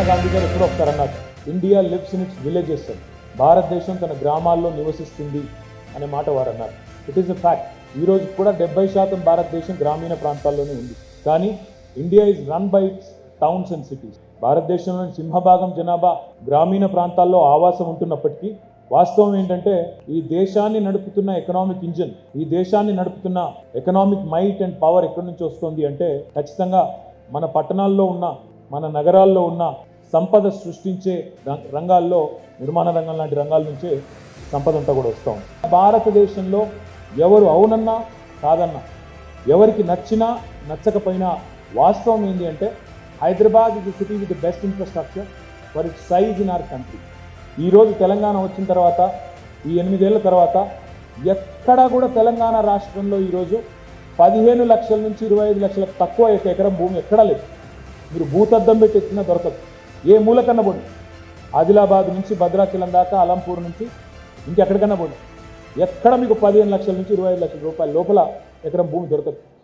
గాంధీ గారు ఎప్పుడో ఒకసారి అన్నారు, India lives in its villages, భారతదేశం తన గ్రామాల్లో నివసిస్తుంది అనే మాట వారు అన్నారు. It is a fact. ఈరోజు కూడా 70% భారతదేశం గ్రామీణ ప్రాంతాల్లోనే ఉంది. కానీ India is run by its towns and cities. భారతదేశంలోని సింహభాగం జనాభా గ్రామీణ ప్రాంతాల్లో ఆవాసం ఉంటున్నప్పటికీ వాస్తవం ఏంటంటే ఈ దేశాన్ని నడుపుతున్న ఎకనామిక్ ఇంజిన్, ఈ దేశాన్ని నడుపుతున్న ఎకనామిక్ మైట్ అండ్ పవర్ ఎక్కడి నుంచి వస్తుంది అంటే ఖచ్చితంగా మన పట్టణాల్లో ఉన్న, మన నగరాల్లో ఉన్న సంపద సృష్టించే రంగాల్లో, నిర్మాణ రంగం లాంటి రంగాల నుంచే సంపద అంతా కూడా వస్తూ ఉంది. భారతదేశంలో ఎవరు అవునన్నా కాదన్నా, ఎవరికి నచ్చినా నచ్చకపోయినా వాస్తవం ఏంటి అంటే Hyderabad is the city with the best infrastructure for its size in our country. ఈరోజు తెలంగాణ వచ్చిన తర్వాత, ఈ 8 ఏళ్ల తర్వాత ఎక్కడా కూడా తెలంగాణ రాష్ట్రంలో ఈరోజు 15 లక్షల నుంచి 25 లక్షలకు తక్కువ ఎకరం భూమి ఎక్కడా లేదు. మీరు భూతద్దం పెట్టి ఎత్తినా దొరకదు. ఏ మూలకన్నా పోండి, ఆదిలాబాద్ నుంచి భద్రాచలం దాకా, అలంపూర్ నుంచి ఇంకెక్కడికన్నా పోండి, ఎక్కడ మీకు 15 లక్షల నుంచి 25 లక్షల రూపాయల లోపల ఎకరం భూమి దొరకదు.